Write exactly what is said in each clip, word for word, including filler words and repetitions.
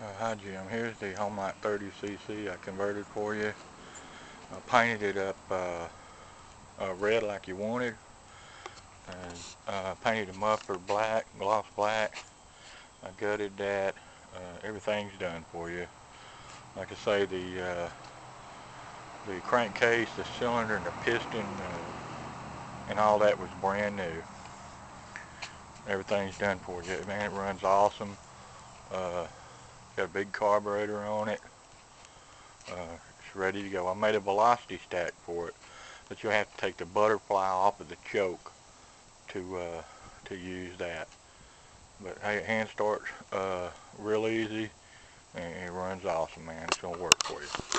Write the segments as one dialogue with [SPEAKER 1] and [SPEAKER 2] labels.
[SPEAKER 1] Uh, hi Jim, here's the Homelite thirty C C I converted for you. I painted it up uh, uh, red like you wanted, and uh, painted the muffler black, gloss black. I gutted that. Uh, everything's done for you. Like I say, the uh, the crankcase, the cylinder, and the piston, uh, and all that was brand new. Everything's done for you. Man, it runs awesome. Uh, got a big carburetor on it. Uh, it's ready to go. I made a velocity stack for it, but you'll have to take the butterfly off of the choke to uh, to use that. But hey, hand starts uh, real easy, and it runs awesome, man. It's gonna work for you.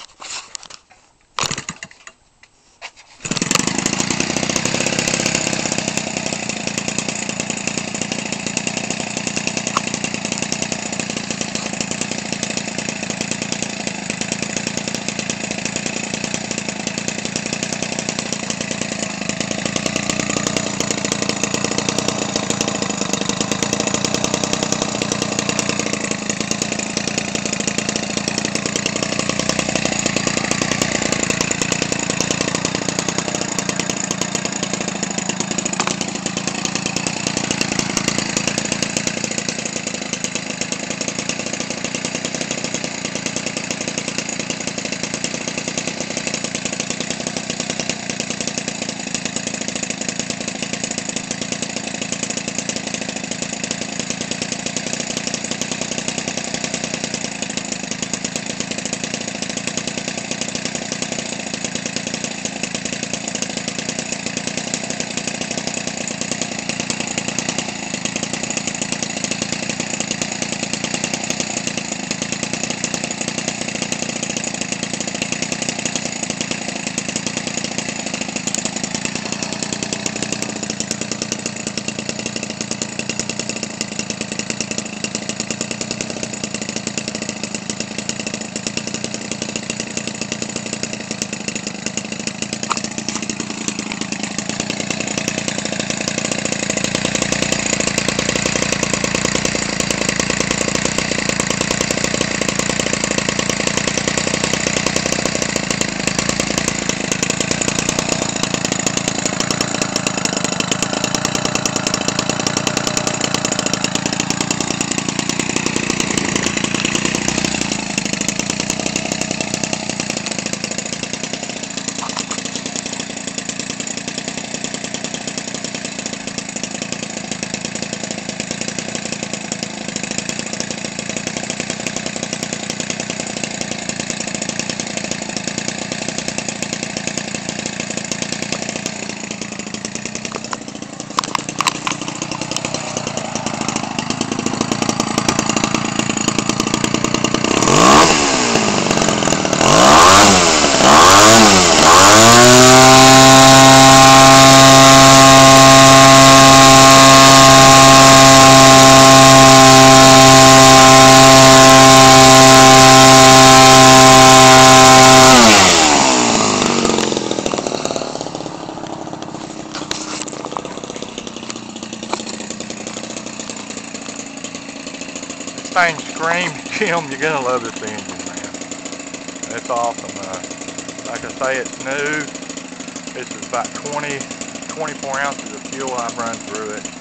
[SPEAKER 1] Thing screams, Jim, you're gonna love this engine, man. It's awesome. Uh, like I say, it's new. This is about twenty, twenty-four ounces of fuel I've run through it.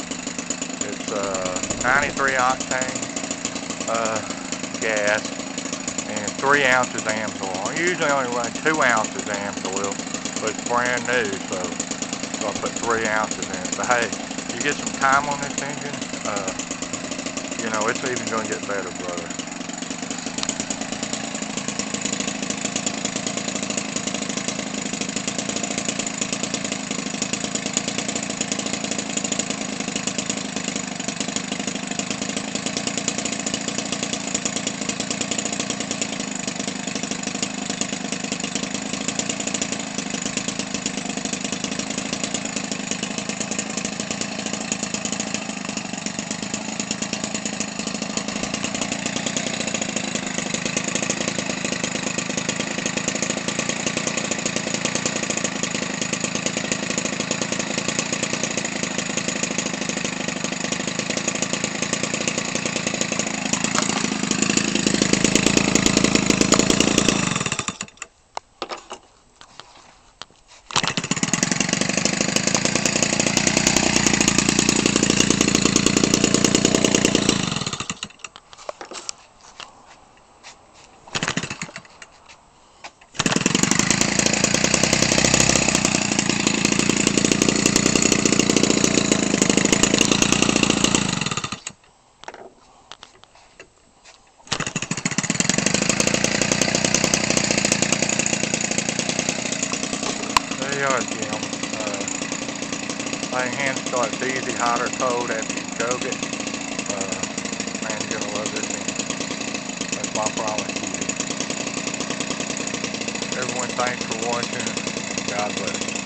[SPEAKER 1] It's uh, ninety-three octane uh, gas and three ounces Amsoil. I usually only run two ounces Amsoil, but it's brand new, so, so I put three ounces in. So hey, you get some time on this engine, uh, you know, it's even going to get better, brother. does, Jim. Uh, laying hand starts easy, hot or cold after you choke it. Uh, man, you're gonna love this engine. That's my promise to you. Everyone, thanks for watching. God bless.